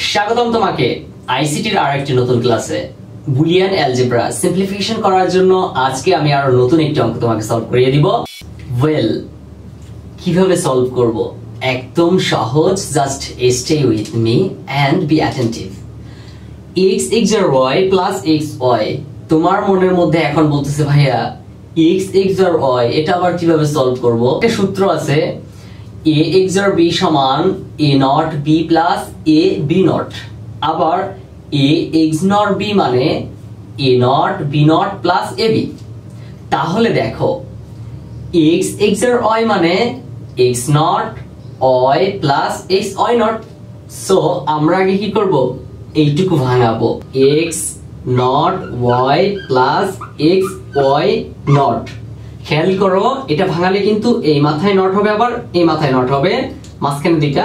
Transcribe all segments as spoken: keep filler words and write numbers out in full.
স্বাগতম তোমাকে আইসিটির আরেকটি নতুন ক্লাসে। বুলিয়ান অ্যালজেব্রা সিম্পলিফিকেশন করার জন্য আজকে আমি আরো নতুন একটি অঙ্ক তোমাকে সলভ করিয়ে দিব। ওয়েল, কিভাবে সলভ করব? একদম সহজ, just stay with me and be attentive. x x আর y প্লাস xy, তোমার মনের মধ্যে এখন বলতেছে ভাইয়া x x আর y এটা আবার কিভাবে সলভ করব? একটা সূত্র আছে a x আর b সমান a naught b plus a b naught, আবার a x নট b মানে a naught b naught plus a b। তাহলে দেখো x x আর y মানে x naught y plus x y naught. So আমরা আগে কি করব? এইটুকু ভাঙাবো, x naught y plus x y naught. খেয়াল করো, এটা ভাঙালে কিন্তু এই মাথায় নট হবে, আবার এই মাথায় নট হবে, মাঝখানে দুইটা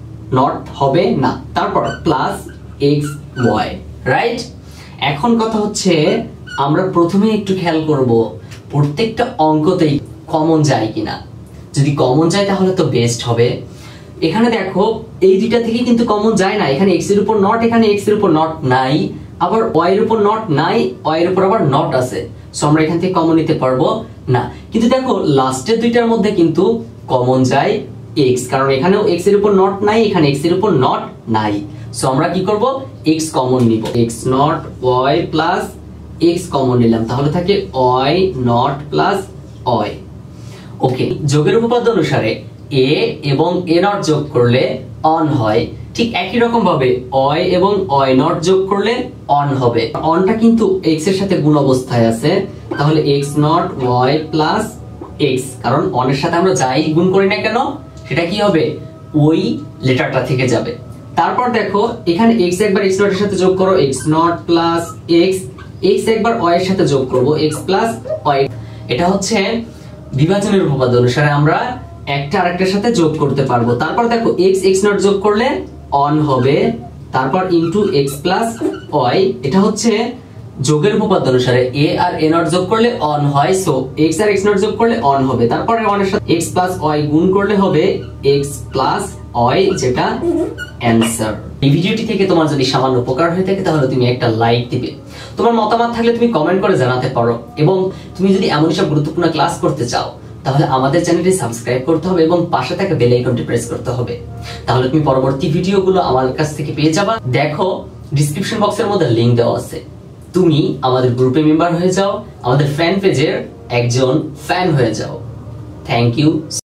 নট হবে না। তারপর প্লাস x y, রাইট? এখন কথা হচ্ছে আমরা প্রথমে একটু খেয়াল করব প্রত্যেকটা অঙ্কতেই কমন যায় কিনা। যদি কমন যায় তাহলে তো বেস্ট হবে। এখানে দেখো এই দুইটা থেকে কিন্তু কমন যায় না। এখানে x এর উপর নট, এখানে x এর উপর নট নাই, আবার y এর উপর নট নাই, y এর উপর আবার নট আছে। সো আমরা এখান থেকে কমন নিতে পারবো না। কিন্তু দেখো লাস্টের দুইটার মধ্যে কিন্তু কমন যায় x, কারণ এখানেও x এর উপর নট নাই, এখানে x এর উপর নট নাই। সো আমরা কি করব? x কমন নিব, x naught y plus x common নিলাম, তাহলে থাকে y naught plus y। Okay, যোগের উপপাদ্য অনুসারে a এবং a নট যোগ করলে অন হয়, ঠিক একই রকম ভাবে y এবং y নট যোগ করলে অন হবে। অনটা কিন্তু x এর সাথে গুণ অবস্থায় আছে, তাহলে x naught y plus x, কারণ অন এর সাথে আমরা যাই গুণ করি না কেন সেটা কি হবে? ওই লেটারটা থেকে যাবে। তারপর দেখো এখানে x একবার x নট এর সাথে যোগ করো, x naught plus x, x একবার y এর সাথে যোগ করব, x প্লাস y। এটা হচ্ছে বিভাজনের উপপাদ্য অনুসারে আমরা একটা আরেকটার সাথে যোগ করতে পারবো। তারপর দেখো x x নট যোগ করলে অন হবে, তারপর ইনটু x প্লাস y। এটা হচ্ছে যোগের উপপাদ্য অনুসারে a আর a নট যোগ করলে অন হয়, সো x আর x নট যোগ করলে অন হবে। তারপরে অন এর সাথে x প্লাস y গুণ করলে হবে x প্লাস y, যেটা অ্যানসার। এই ভিডিওটি থেকে তোমার যদি সামান্য উপকার হয়ে থাকে তাহলে তুমি একটা লাইক দিবে। তোমার মতামত থাকলে তুমি কমেন্ট করে জানাতে পারো, এবং তুমি যদি এমন সব গুরুত্বপূর্ণ ক্লাস করতে চাও তাহলে আমাদের চ্যানেলটি সাবস্ক্রাইব করতে হবে এবং পাশে থাকা বেল আইকনটি প্রেস করতে হবে। তাহলে তুমি পরবর্তী ভিডিওগুলো আমার কাছ থেকে পেয়ে যাবা। দেখো ডেসক্রিপশন বক্সের মধ্যে লিংক দেওয়া আছে, তুমি আমাদের গ্রুপে মেম্বার হয়ে যাও, আমাদের ফ্যান পেজের একজন ফ্যান হয়ে যাও। Thank you.